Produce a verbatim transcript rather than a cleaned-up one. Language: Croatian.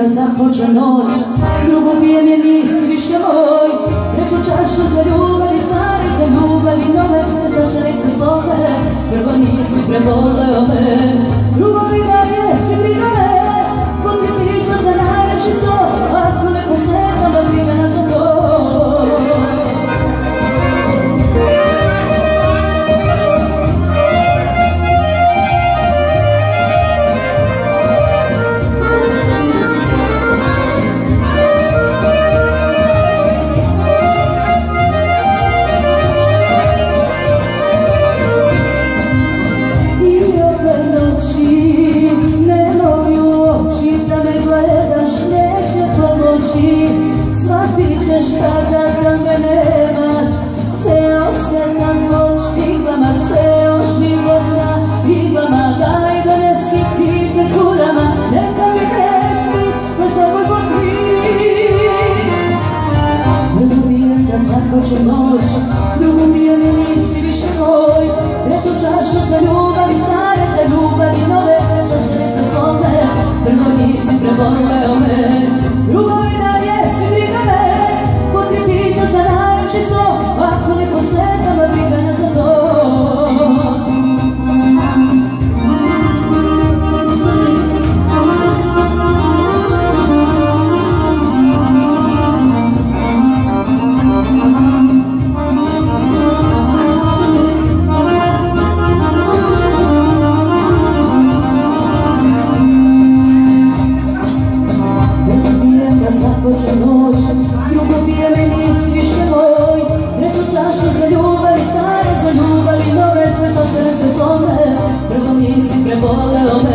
započe noć, drugo bije me nisi više moj. Treću čašu za ljubav i stare za ljubav i nove, sve čaše nek se slome, prvo nisi preboleo me, drugo i da jesi briga me, ko ti priča za najlepši sto, ako ne posvetam vam vremena za to. Shvatit ćeš tada da me nemaš, ceo svet na noć iglama, ceo život na iglama. Daj donesi priče curama, neka mi pesmi na svakoj potri. Drugo bijem da zakoče noć, drugo bijem je nisi više moj. Treću čašu za ljubav i stare za ljubav i nove, sve čaše nek se slome, prvo nisi preboleo me, drugo i da jesi briga me, ko ti priča za najlepši sto, ako ne posvetam a briganja za to. Započe noć, drugo bije me nisi više moj. Treću čašu za ljubav i stare za ljubav i nove, sve čaše nek se slome, prvo nisi preboleo me.